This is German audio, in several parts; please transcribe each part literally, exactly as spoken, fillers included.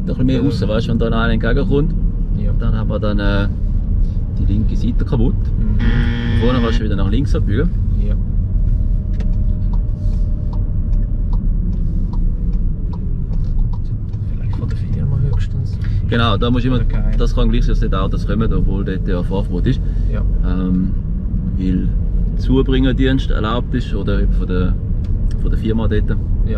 ein bisschen mehr Ja. raus, weißt du, wenn da einer entgegenkommt. Ja. Dann haben wir dann äh, die linke Seite kaputt. Mhm. Vorne kannst du wieder nach links abbiegen. Ja. Vielleicht von der Firma höchstens. Genau, da musst du immer, Okay. das kann gleich sein, dass dort Autos kommen, obwohl dort ja Fahrverbot ist. Ja. Ähm, weil Zubringerdienst erlaubt ist oder eben von der, von der Firma dort. Ja.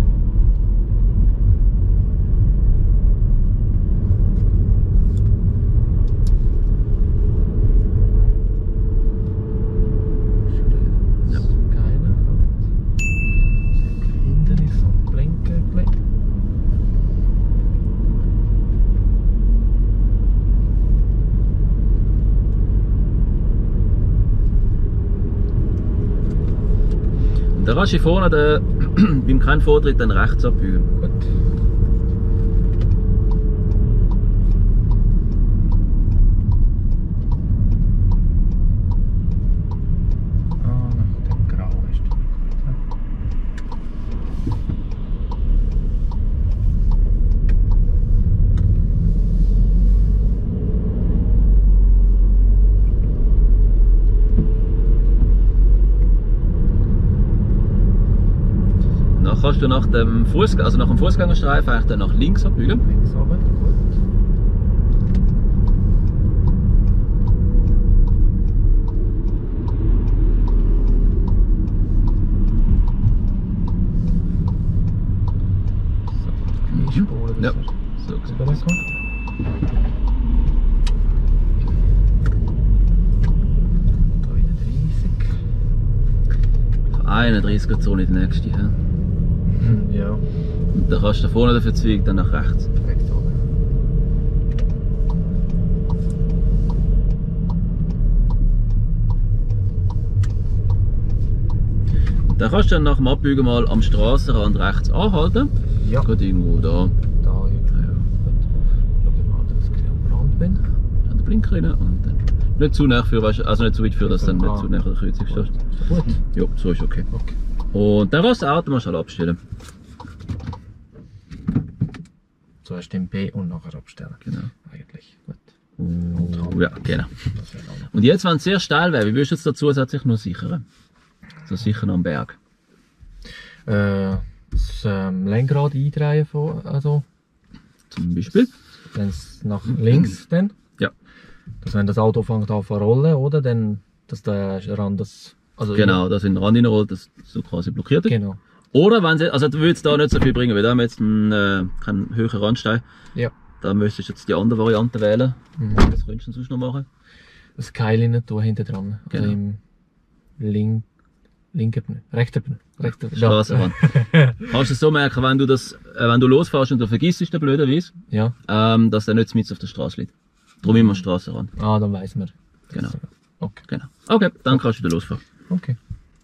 Ja. Keine. Hindernis und Blinken. Und da kannst du vorne den, beim keinen Vortritt dann rechts abbiegen. Gut. Ah, nach dem Grau ist das. Dann kannst du nach dem Fuß, also nach dem Fußgängerstreifen eigentlich dann nach links abbiegen. Links runter, gut. So, die Spur, Ja. dass So er gesehen. rüberkommt. Da wieder dreißig. einunddreißig geht so nicht die nächste. Ja. Hm, ja, Und dann kannst du da vorne den Verzweig dann nach rechts. rechts oben. Und dann kannst du dann nach dem Abbiegen mal am Strassenrand rechts anhalten. Ja, Gerade irgendwo da. da, ja. Gut. Schau ich mal, dass ich am Rand bin. An den Blinker rein und dann nicht zu nah für, weißt du, also nicht zu weit für, dass du dann nicht zu nah an der Kreuzung stehst. Gut. Ja, so ist okay. Okay. Und dann kannst du das Auto mal schnell abstellen. Zuerst den B und nachher abstellen. Genau. Eigentlich. Gut. Und, ja, genau. Das wäre auch noch. Und jetzt, wenn es sehr steil wäre, wie würdest du jetzt da zusätzlich noch sichern? So sicher am Berg. Äh, das ähm, Lenkrad eindrehen von, also, Zum Beispiel. wenn es nach links dann. Ja. Dass wenn das Auto fängt an zu rollen, oder? Dann, dass der Rand das, also. Genau, dass in den Rand reinrollt, dass so quasi blockiert ist. Genau. Oder wenn sie, also du würdest da nicht so viel bringen, weil da haben wir jetzt einen, äh, keinen höheren Randstein. Ja. Da müsstest du jetzt die andere Variante wählen. Mhm. Was könntest du sonst noch machen? Das Keil nicht tun hinten dran. Also Genau. im link, linken Pneu. Rechten Pneu. Rechten Pneu. Strassenrand. Kannst du es so merken, wenn du das, äh, wenn du losfährst und du vergisst es, blöderweise, Ja. ähm, dass der nicht mit auf der Straße liegt. Darum immer Strassenrand. Ah, dann weiss man. Genau. Okay. Genau. Okay, dann kannst du wieder losfahren. Okay.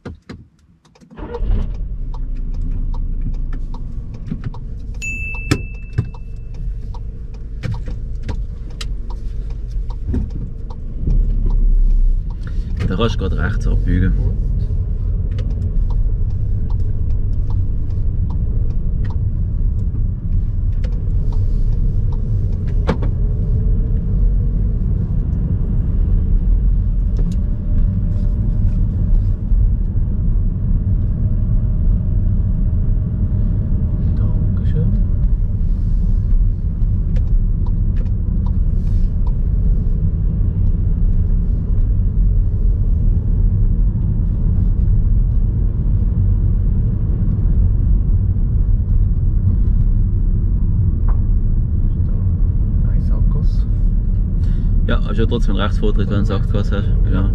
Dann kannst du gerade rechts abbiegen. Dankeschön. Nice Akkus. Ja, hast ja trotzdem einen Rechtsvortritt, wenn du Sackgas hast. Genau.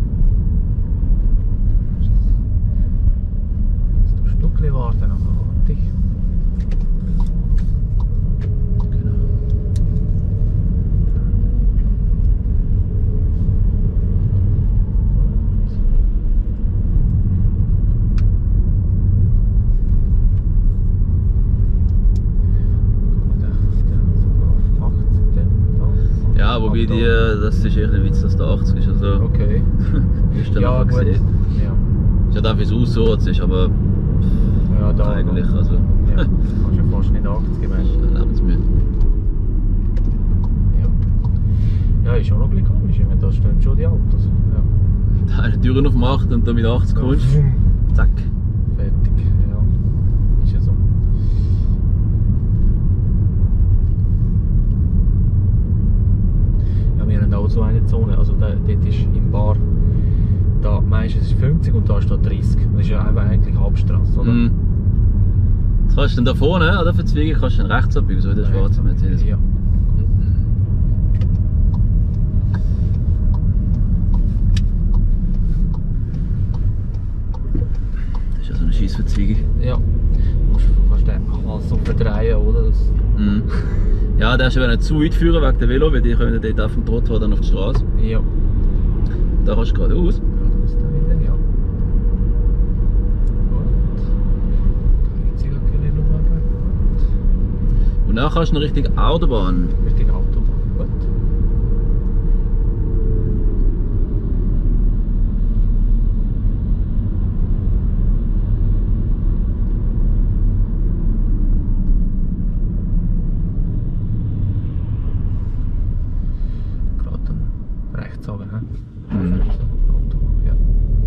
Jetzt ein Stückchen warten, nachher warte ich. Wobei die, das ist echt ein Witz, dass der achtzig ist. Also, Okay. ist dann Ja, einfach gut. gesehen. Ja. Ist ja auch, wie es aussieht, ist, aber Ja, da eigentlich, also, Ja, kannst du ja fast nicht achtzig gewesen. lebensmüde. Ja. Ja, ist auch noch ein bisschen komisch. Ich meine, da stehen schon die Autos. Ja. Eine Türen aufmacht und dann mit achtzig kommst. Zack. Fertig. Ja. Ist ja so. Ja, wir haben auch so eine Zone. Also da, dort ist im Bar, da meistens ist fünfzig und da steht dreißig. Das ist ja einfach eigentlich Hauptstraße, oder? Mhm. Jetzt kannst du dann da vorne, oder für Zwiegen, kannst du dann rechts abbiegen, so wie der schwarze Mercedes. Ja. Das ist ja so eine Scheissverzweigung. Ja. Du musst fast den Hals so verdrehen, oder? Das Mhm. Ja, der ist aber nicht zu weit führen wegen der Velo, weil die können dort auf dem Trottoir dann auf die Straße. ja. Da kannst du geradeaus. Geradeaus da wieder, ja. Gut. Kreuziger Nummer gut. Und dann kannst du noch Richtung Autobahn. Richtig Autobahn, gut. Gerade dann rechts runter, hä? Mhm. Autobahn, ja.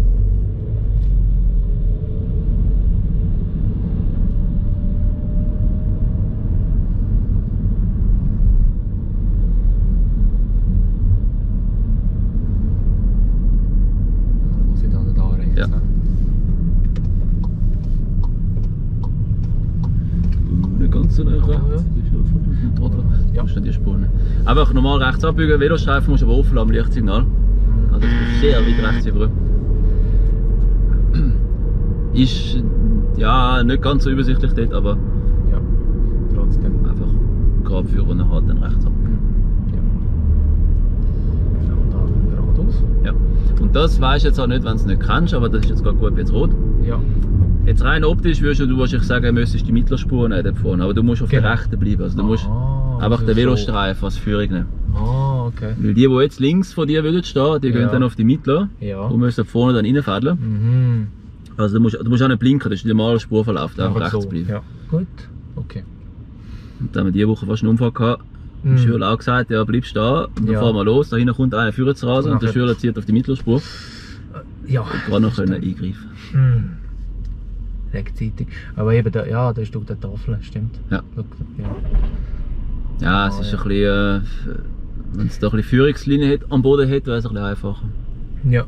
Dann muss ich dann da rechts, Ja. ne? Uh, nicht ganz so nah. Ja, ja. Das ist ja von dem Trottoir. Ja. Du musst nicht die Spuren. Einfach normal rechts abbiegen, Velostreifen musst du aber offen lassen am Lichtsignal. Also du bist sehr weit rechts über. Ist ja nicht ganz so übersichtlich dort, aber Ja, trotzdem. einfach gerade führen und dann halt dann rechts ab. Ja. Genau, da geradeaus. Ja. Und das weisst du jetzt auch nicht, wenn du es nicht kennst, aber das ist jetzt gerade gut jetzt rot. Ja. Jetzt rein optisch würdest du wahrscheinlich sagen, du müsstest die Mittlerspur nehmen dort vorne, aber du musst auf Genau. der rechten bleiben. Also du musst Ah, einfach also den so. Velostreifen als Führung nehmen. Ah, okay. Weil die, die jetzt links von dir würden stehen, die Ja. gehen dann auf die Mittler Ja. und müssen vorne dann reinfädeln. Mhm. Also du musst, du musst auch nicht blinken, das ist der normale Spurverlauf, da einfach rechts so. bleiben. Ja. Gut. Okay. Und dann haben wir diese Woche fast einen Unfall gehabt. Der Mhm. Schüler auch gesagt, ja, bleib stehen. Und dann Ja. fahren wir los, da hinten kommt einer führen zu rasen und der Nachher- Schüler zieht auf die Mittlerspur. Ja. Gerade noch können eingreifen. Mhm. Rechtzeitig. Aber eben, da, ja, da ist doch die Tafel, stimmt. Ja. Schau, ja. Ja, es Ah, ist ja. ein bisschen, äh, wenn es da ein bisschen Führungslinie hat, am Boden hat, wäre es ein bisschen einfacher. Ja.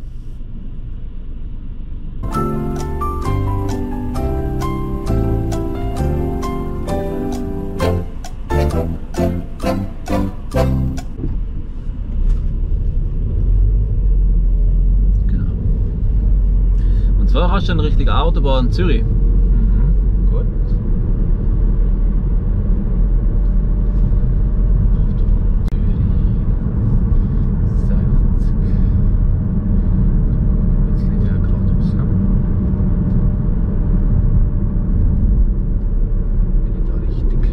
Genau. Und zwar hast du dann Richtung Autobahn Zürich. Mhm. Gut. sechzig. Jetzt geht ja geradeaus, ne? Bin ich da richtig?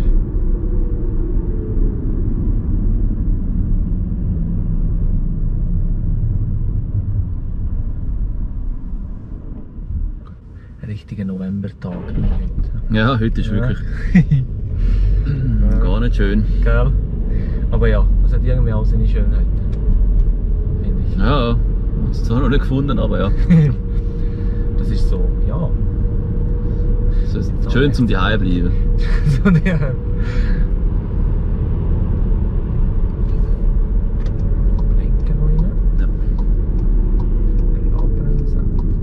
Ein richtiger Novembertag heute. Ja, heute ist Ja. wirklich gar nicht schön. Gell? Aber ja, es hat irgendwie auch seine Schönheit. Finde ich. Ja, haben es zwar noch nicht gefunden, aber ja. Das ist so, ja. Es ist schön zum Daheim bleiben. So der. Blinken noch rein. Ja. Ein bisschen abbremsen.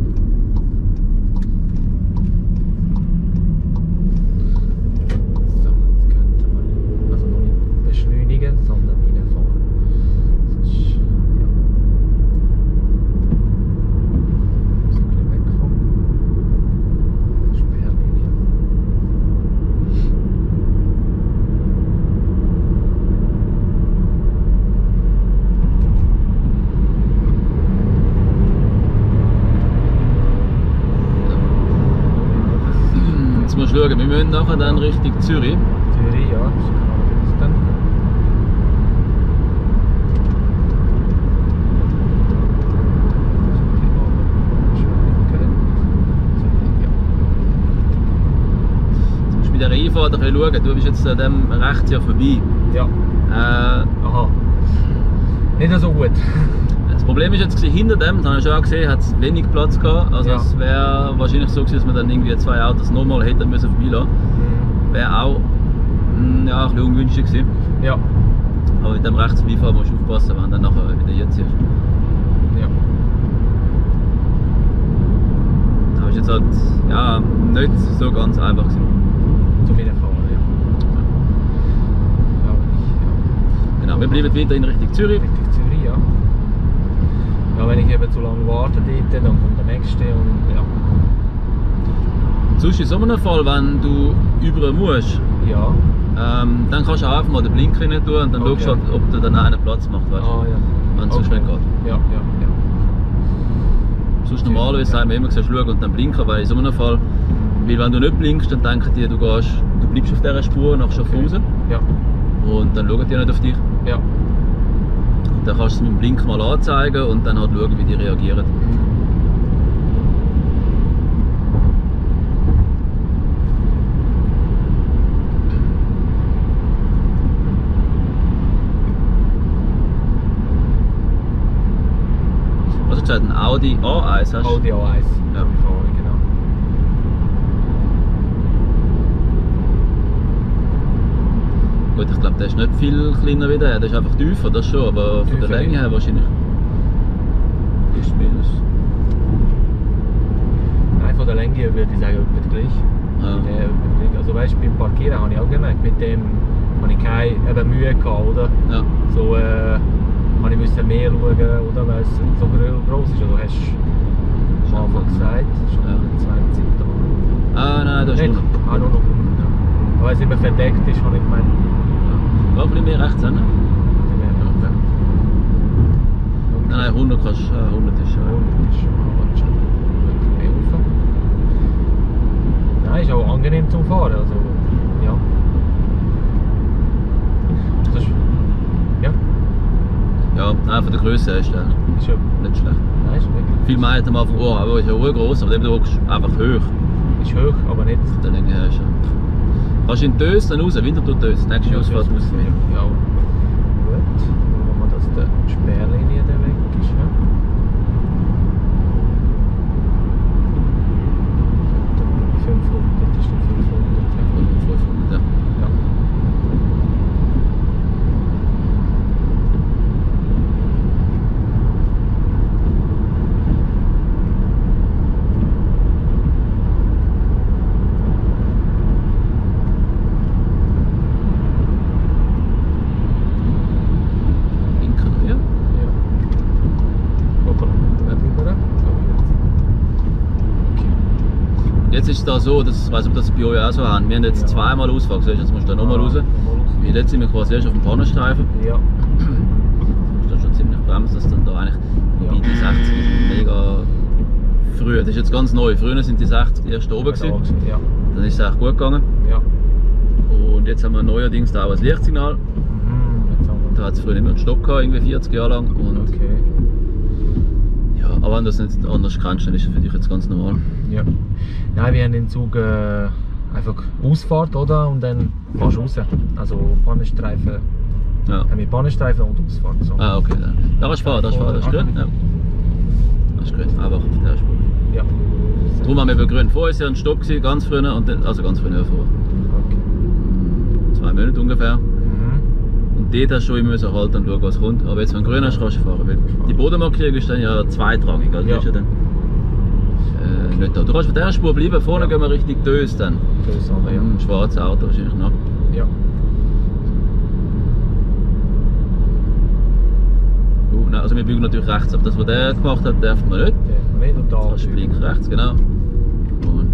So, jetzt könnte man also noch nicht beschleunigen, sondern reinfahren. Das ist, ja. So ein bisschen weg vom Sperrlinie. Jetzt musst du schauen, wir müssen nachher dann Richtung Zürich. Zürich, ja, das ist geradeaus dann. Beifahrt ein bisschen schauen. Du bist jetzt an dem rechts ja vorbei. Ja. Äh, Aha. Nicht so gut. Das Problem ist jetzt, hinter dem, da habe ich schon auch gesehen, hat es wenig Platz gehabt. Also Ja. es wäre wahrscheinlich so gewesen, dass wir dann irgendwie zwei Autos nochmal hätten müssen vorbeilassen. Mhm. Wäre auch mh, ja, ein bisschen ungünstig gewesen. Ja. Aber mit dem rechts vorbeifahren musst du aufpassen, wenn du dann nachher wieder hier ziehst. Ja. Aber es ist jetzt halt ja, nicht so ganz einfach gewesen. Zum Wiederfahren, ja. Aber ich, ja. Genau, wir bleiben weiter in Richtung Zürich. Richtig Zürich, ja. Ja, wenn ich eben zu lange warte dort, dann kommt der nächste und ja. Sonst in so einem Fall, wenn du über musst, Ja. ähm, dann kannst du auch einfach mal den Blinker rein tun und dann Okay. schaust du halt, ob du dann einen Platz macht, weißt du? Ah, ja. Wenn es so schnell geht. Ja, ja, ja. Sonst normalerweise Ja. sagen wir immer, du schauen und dann blinken, weil in so einem Fall, weil wenn du nicht blinkst, dann denken die, du, gehst, du bleibst auf dieser Spur nach Schaffhausen Ja. und dann schauen die nicht auf dich. Ja. Und dann kannst du es mit dem Blink mal anzeigen und dann halt schauen, wie die reagieren. Was hast du gesagt, ein Audi A eins hast du? Audi A eins. Ja. Ja. Fahren, genau. Gut, ich glaube, der ist nicht viel kleiner wie der, der ist einfach tiefer, das schon, aber von der Tiefer, Länge ja. her wahrscheinlich. Plus minus. Nein, von der Länge her würde ich sagen, etwa gleich. Ja. Der, also weißt du, beim Parkieren habe ich auch gemerkt, mit dem habe ich keine eben Mühe gehabt, oder? Ja. So äh, habe ich müssen mehr schauen, oder? Weil es so gro- gross ist. Also hast du am Anfang gesagt, schon Ja. zwanzig da. Ah nein, das ist Nicht? nur noch. Ah, nur noch. Ja. Aber weil es immer verdeckt ist, habe ich gemeint. Ja. Ein bisschen mehr rechts hin. Okay. Nein, nein, hundert kannst du, äh, hundert ist ja. Und ist schon mal schon elf. Nein, ist auch angenehm zum Fahren. Also, ja. Das ist, ja, Ja, nein, von der Größe her ist der ist ja, nicht schlecht. nein, ist wirklich. Viele meinen am Anfang, oh, aber ist ja urgroß, aber eben du hockst einfach hoch. Ist hoch, aber nicht. Von der Länge her ist ja. Kannst du in Dös dann raus, Winterthur Dös, nächste Ausfahrt raus. Ja. Gut. Schauen wir mal, dass die Sperrlinie da weg ist. Ja. fünfhundert ist die fünfhundert. Ja. fünfhundert, ja. Ja. Linken, ja. Ja. Hoppala. Wer drüber? So, jetzt. Okay. Jetzt ist es da so, dass, ich weiß nicht, ob das bei euch auch so haben. Wir haben jetzt Ja. zweimal Ausfahrt, siehst du, jetzt musst du da nochmal Ah, raus. nochmal raus. Wie jetzt sind wir quasi erst auf dem Pannenstreifen. Ja. Du musst dann schon ziemlich bremsen, dass dann da eigentlich, Ja. wobei die sechzig ist mega früh. Das ist jetzt ganz neu. Früher sind die sechzig erst oben gewesen. Ja. Dann ist es echt gut gegangen. Ja. Und jetzt haben wir neuerdings da auch ein Lichtsignal. Mhm. Jetzt haben wir. Da hat es früher nicht mehr einen Stopp gehabt, irgendwie vierzig Jahre lang. Und Okay. ja, aber wenn du das nicht anders kannst, dann ist das für dich jetzt ganz normal. Ja. Nein, wir haben den Zug äh, einfach Ausfahrt, oder? Und dann fährst du raus. Also Pannenstreifen, Ja. haben wir Pannenstreifen und Ausfahrt. So. Ah, okay. Da, da kannst du fahren, da kannst du fahren, das ist gut. Ja. Das ist gut, einfach auf der Spur. Ja. Darum haben wir eben grün. Vorher war ja ein Stopp, gewesen, ganz früher, und dann, also ganz früher vor Okay. zwei Monaten ungefähr. Mhm. Und dort hast du schon immer müssen halten und schauen, was kommt. Aber jetzt, wenn du grün hast, kannst du fahren. Weil die Bodenmarkierung ist dann ja zweitrangig, also die Ja. ist ja dann äh, nicht da. Du kannst auf der Spur bleiben, vorne Ja. gehen wir Richtung Dös dann. Das ist aber, ja. Ein schwarzes Auto wahrscheinlich noch. Ja. Uh, nein, also wir biegen natürlich rechts ab. Das, was der gemacht hat, darf man nicht. Der nicht und da. Kannst du blinken rechts, genau. Und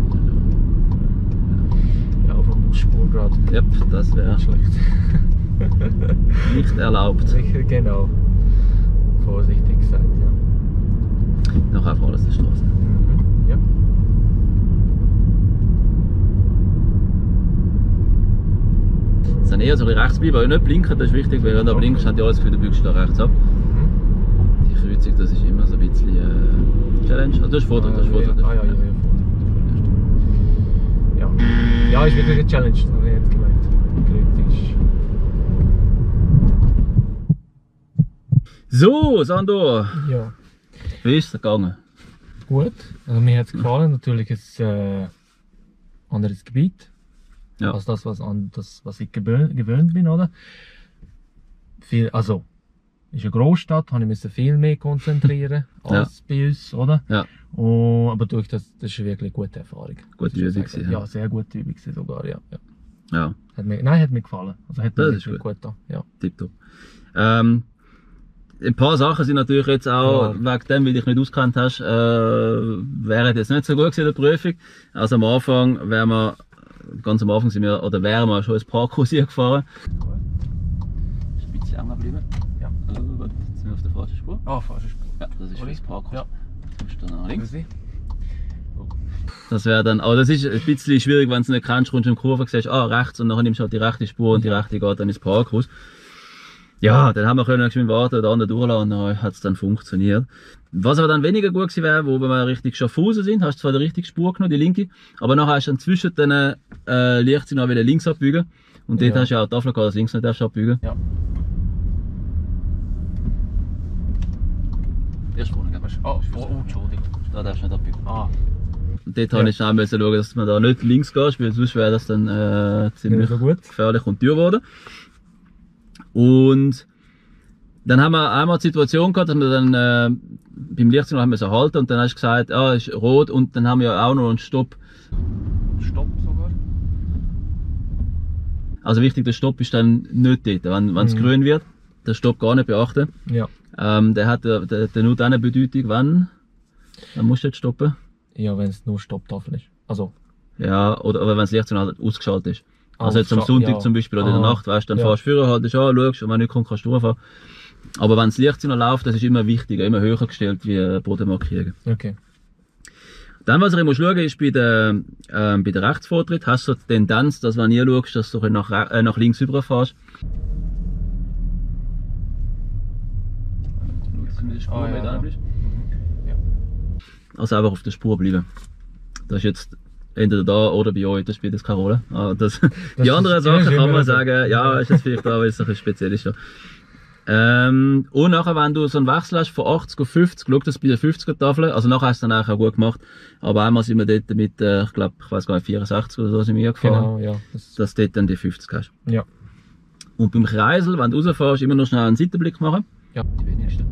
Ja, auf der Busspur gerade. ja, das wäre Nicht schlecht. nicht erlaubt. Sicher, genau. Vorsichtig gesagt, ja. Noch einfach alles der Straße. Mhm. Ja. Es sind eher so ein bisschen rechts bleiben, aber nicht blinken, das ist wichtig, weil wenn du Okay. blinkst, hat ja alles Gefühl, du biegst da rechts ab. Mhm. Die Kreuzung, das ist immer so ein bisschen äh, Challenge. Also du hast Vortritt, du hast Vortritt. Ah ja, ja, ja, Vortritt. Ja, ja, ist wirklich eine Challenge. So, Sandor, Ja. wie ist es gegangen? Gut. Also mir hat es gefallen. Natürlich ein äh, anderes Gebiet. Ja. Als das, was, an, das, was ich gewöhnt, gewöhnt bin, oder? Viel, also, ist eine Großstadt, habe ich mich viel mehr konzentrieren als ja. bei uns, oder? Ja. Und, aber durch das, das ist eine wirklich gute Erfahrung. Gute Übung gewesen, ja. ja, sehr gute Übung sogar, ja. ja. ja. Hat mir, nein, hat mir gefallen. Also hat das mir ist gut. gut getan, ja. Tipptopp. Ähm, ein paar Sachen sind natürlich jetzt auch, ja. wegen dem, weil du dich nicht auskennt hast, äh, wären jetzt nicht so gut gewesen in der Prüfung. Also am Anfang wären wir, ganz am Anfang sind wir, oder wären wir schon ins Parkhaus hier gefahren. Ist ein bisschen hängen geblieben. Ja. Also, warte, jetzt sind wir auf der falschen Spur. Ah, falsche Spur. Ja, das ist das Parkhaus. Ja. Jetzt musst du nach links. Oh. Das wäre dann, aber das ist ein bisschen schwierig, wenn du es nicht kennst, kommst du in die Kurve, siehst, ah, rechts, und dann nimmst du halt die rechte Spur und die rechte geht dann ins Parkhaus. Ja, dann haben wir können geschwind warten, den anderen durchlassen, und dann hat es dann funktioniert. Was aber dann weniger gut gewesen wäre, wo wir richtig Schaffhausen sind, hast du zwar die richtige Spur genommen, die linke, aber nachher hast du dann zwischen den äh, Lichtsignalen wieder links abbiegen. Und dort ja. hast du ja auch die Tafel gehabt, dass links nicht darfst abbiegen. Ja. Erst vorne, gell? Oh, oh, Entschuldigung. Da darfst du nicht abbiegen. Ah. Und dort ja. habe ich schnell müssen schauen, dass man da nicht links geht, weil sonst wäre das dann äh, ziemlich so gut. gefährlich und teuer geworden. Und dann haben wir einmal die Situation gehabt, dass wir dann äh, beim Lichtsignal haben wir so halten und dann hast du gesagt, ah, ist rot, und dann haben wir auch noch einen Stopp. Stopp sogar? Also wichtig, der Stopp ist dann nicht dort. Wenn es mhm. grün wird, der Stopp gar nicht beachten. Ja. Ähm, der hat der, der, der nur dann eine Bedeutung, wann, wann musst du jetzt stoppen? Ja, wenn es nur Stopptafel ist. Also. Ja, oder, oder wenn das Lichtsignal ausgeschaltet ist. Also jetzt am Ausschal- Sonntag ja. zum Beispiel oder in der Ah. Nacht, weißt du, dann Ja. fährst du früher, haltest an, schaust, und wenn nicht kommt, kannst du durchfahren. Aber wenn das Lichtsignal läuft, das ist immer wichtiger, immer höher gestellt wie äh, Bodenmarkierungen. Okay. Dann, was ich immer schauen, ist bei der, äh, bei der Rechtsvortritt, hast du die Tendenz, dass wenn ihr schaust, dass du nach, äh, nach links rüberfährst. Ah, ja, ja. Ja. Also einfach auf der Spur bleiben. Das ist jetzt entweder da oder bei euch, das spielt jetzt keine Rolle. Ah, das, die anderen ist- Sachen ja, kann man so. sagen, ja, ist jetzt vielleicht da, weil es ein bisschen speziell ist. Ja. Ähm, und nachher, wenn du so einen Wechsel hast von achtzig auf fünfzig, schau das bei der fünfziger Tafel, also nachher hast du dann eigentlich auch gut gemacht. Aber einmal sind wir dort mit, äh, ich glaube, ich weiß gar nicht, vierundsechzig oder so sind wir gefahren, Genau, ja. Das, dass du dort dann die fünfzig hast. ja. Und beim Kreisel, wenn du rausfährst, immer noch schnell einen Seitenblick machen. Ja. Die wenigsten.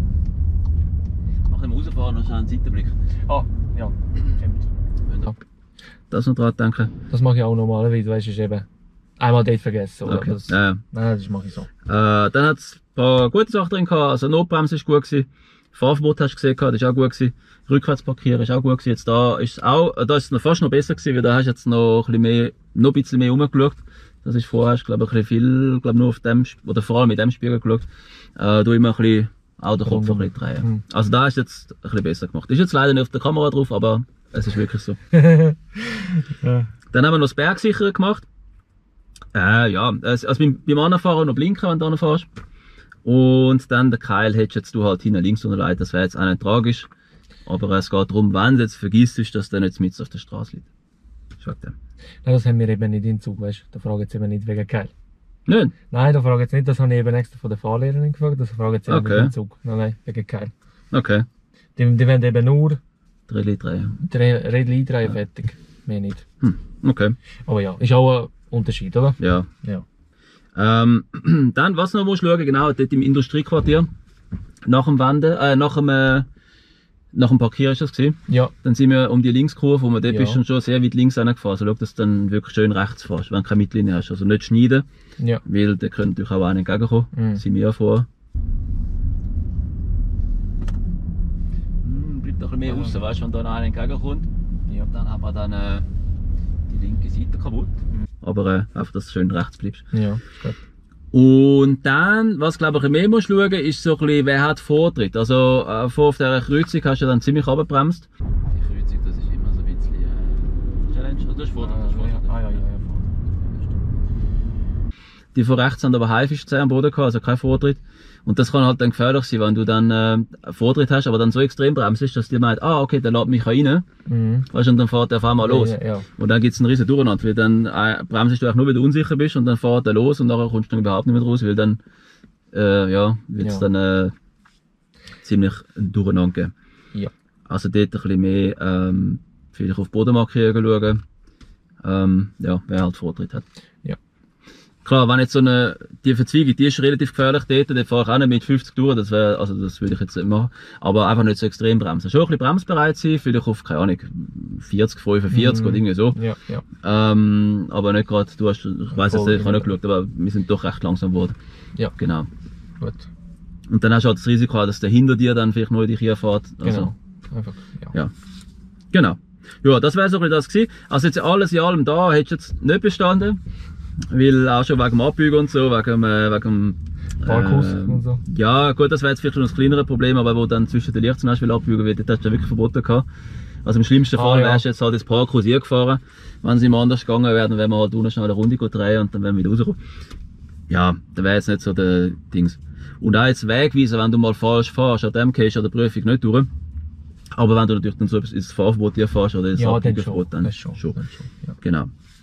Nach dem Rausfahren noch schnell einen Seitenblick. Ah, ja. Stimmt. Ja. Das noch dran denken. Das mache ich auch normalerweise, weißt du, ist eben einmal dort vergessen, oder? Okay. Das, Ja, ja. Nein, das mache ich so. Äh, dann hat es ein paar gute Sachen drin gehabt. Also Notbremse ist gut gewesen. Fahrverbot hast du gesehen, das ist auch gut gewesen. Rückwärts parkieren ist auch gut gewesen. Jetzt da ist es auch, da ist es noch fast noch besser gewesen, weil da hast du jetzt noch ein bisschen mehr, noch ein bisschen mehr rumgeschaut. Das ist vorher, hast du, glaube ich, ein bisschen viel, glaube nur auf dem, oder vor allem mit dem Spiegel geschaut. Äh, du immer ein bisschen, auch den Kopf ein bisschen drehen. Mhm. Also da hast du jetzt ein bisschen besser gemacht. Ist jetzt leider nicht auf der Kamera drauf, aber es ist wirklich so. ja. Dann haben wir noch das Bergsichern gemacht. Äh, ja, also beim, beim Anfahren noch blinken, wenn du anfährst. Und dann der Keil hättest jetzt du halt hinten links unterlegt, das wäre jetzt auch nicht tragisch. Aber es geht darum, wenn du jetzt vergisst, dass der nicht mit auf der Straße liegt. Schau dir. Nein, das haben wir eben nicht im Zug, weißt du. Da fragen sie eben nicht wegen Keil. Nicht? Nein, da fragen sie nicht, das habe ich eben extra von der Fahrlehrerin gefragt, das fragen sie eben Okay. nicht im Zug. Nein, nein, wegen Keil. Okay. Die, die wollen eben nur Drei Liter, ja. die Rädchen eindrehen, fertig. Mehr nicht. Hm, okay. Aber ja, ist auch ein Unterschied, oder? Ja. Ja. Ähm, dann, was noch musst du schauen, genau, dort im Industriequartier. Nach dem Wenden, äh, nach dem, äh, nach dem Parkieren ist das gewesen. Ja. Dann sind wir um die Linkskurve, wo wir dort Ja. bist schon schon sehr weit links reingefahren. Also schau, dass du dann wirklich schön rechts fährst, wenn du keine Mittellinie hast. Also nicht schneiden, Ja. weil da könnte natürlich auch einer entgegenkommen. Mhm. Sind wir ja vor. Hm, bleibt doch ein bisschen mehr Ja. raus, weißt du, wenn da noch einer entgegenkommt. Ja. Dann haben wir dann äh, die linke Seite kaputt. Aber äh, einfach, dass du schön rechts bleibst. Ja, ist gut. Und dann, was glaube ich ein mehr musst schauen, ist so ein bisschen, wer hat Vortritt. Also äh, vor auf dieser Kreuzung hast du dann ziemlich runtergebremst. Die Kreuzung, das ist immer so ein bisschen äh, Challenge. Also das ist Vortritt, das ist Vortritt. Ah, ja, ja, ja. Die von rechts haben aber Haifischzähne am Boden gehabt, also kein Vortritt. Und das kann halt dann gefährlich sein, wenn du dann äh, Vortritt hast, aber dann so extrem bremst, dass die meint, ah okay, der lädt mich rein. Mhm. Weißt du, und dann fährt der auf einmal los. Ja, ja. Und dann gibt's einen riesen Durcheinander, weil dann äh, bremst du auch nur, weil du unsicher bist, und dann fährt er los und nachher kommst du dann überhaupt nicht mehr raus, weil dann, äh, ja, wird's Ja. dann, äh, ziemlich durcheinander gegeben. Ja. Also dort ein bisschen mehr, ähm, vielleicht auf die Bodenmarkierung schauen. Ähm, ja, wer halt Vortritt hat. Ja. Klar, wenn jetzt so eine, die Verzweigung, die ist relativ gefährlich dort, dort fahre ich auch nicht mit fünfzig durch, das wäre, also das würde ich jetzt nicht machen. Aber einfach nicht so extrem bremsen. Schon ein bisschen bremsbereit sein, vielleicht auf, keine Ahnung, vierzig, fünfundvierzig Mhm. oder irgendwie so. Ja, ja. Ähm, aber nicht gerade, du hast, ich weiss jetzt nicht, ich habe nicht geschaut, aber wir sind doch recht langsam geworden. Ja. Genau. Gut. Und dann hast du halt das Risiko, dass der hinter dir dann vielleicht noch in dich herfährt. Also, Genau. Einfach, ja. ja. Genau. Ja, das wäre so ein bisschen das gewesen. Also jetzt alles in allem da hättest du jetzt nicht bestanden. Weil auch schon wegen dem Abbiegen und so, wegen, dem, äh, wegen dem, Parkhaus äh, und so. Ja, gut, das wäre jetzt vielleicht schon ein kleineres Problem, aber wo dann zwischen den Lichtern hast, will abbiegen wird, das hast du ja wirklich verboten gehabt. Also im schlimmsten Ah, Fall ja. wärst du jetzt halt ins Parkhaus gefahren. Wenn sie ihm anders gegangen wären, dann wären wir halt unten schnell eine Runde drehen und dann wären wir wieder rausgekommen. Ja, da wäre jetzt nicht so der Dings. Und auch jetzt Wegweisen, wenn du mal falsch fährst, an dem gehst du an der Prüfung nicht durch. Aber wenn du natürlich dann so ins Fahrverbot hier fährst oder ins Ja, dann Abbiegeverbot, schon. dann Das schon. schon. Dann schon. Ja. Genau.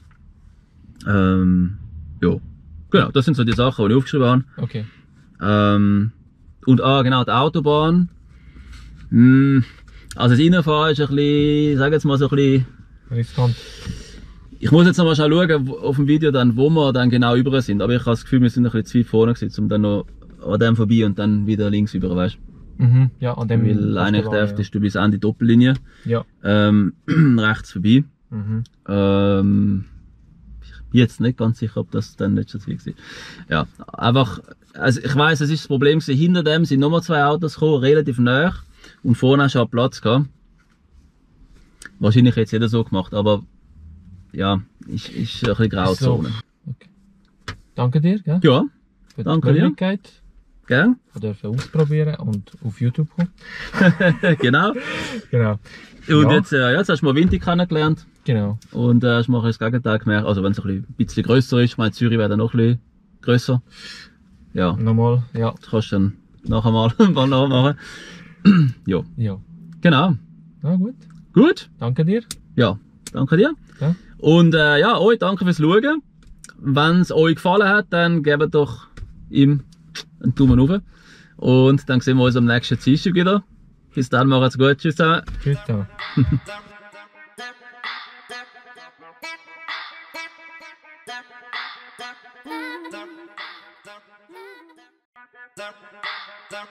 Ähm, ja. Genau, das sind so die Sachen, die ich aufgeschrieben habe. Okay. Ähm, und ah, genau, die Autobahn. Hm, also das Innenfahren ist ein bisschen, ich sag jetzt mal so ein bisschen, Riskant. ich muss jetzt noch mal schauen wo- auf dem Video dann, wo wir dann genau über sind. Aber ich habe das Gefühl, wir sind ein bisschen zu weit vorne gewesen, um dann noch an dem vorbei und dann wieder links über, weißt Mhm. Ja, an du? dem. Weil eigentlich Autobahn, dürftest du bis an die Doppellinie, Ja. ähm, rechts vorbei. Mhm. Ähm, ich bin jetzt nicht ganz sicher, ob das dann nicht schon zu viel war. Ja, einfach, also ich weiss, es ist das Problem gewesen, hinter dem sind nochmal zwei Autos gekommen, relativ nah, und vorne hast du auch Platz gehabt. Wahrscheinlich hätte es jeder so gemacht, aber ja, ist, ist ein bisschen Grauzone. Okay. Danke dir, gell? Ja, Für danke die dir. Möglichkeit. gell? Wir dürfen ausprobieren und auf YouTube kommen. Genau. Genau. Und Ja. jetzt, äh, ja, jetzt hast du mal Winter kennengelernt Genau. und äh, hast mal das Gegenteil gemerkt, also wenn es ein bisschen, bisschen grösser ist, ich meine Zürich wäre dann noch ein bisschen grösser. Ja, Nochmal, ja. das kannst du dann nachher mal, mal nachmachen. Ja, Ja. genau. Na gut. Gut. Danke dir. Ja, danke dir. Ja. Und äh, ja, euch danke fürs Schauen. Wenn es euch gefallen hat, dann gebt doch ihm einen Daumen hoch. Und dann sehen wir uns am nächsten Dienstag wieder. Bis dann, macht's gut. Tschüss zusammen. Tschüss. Zusammen.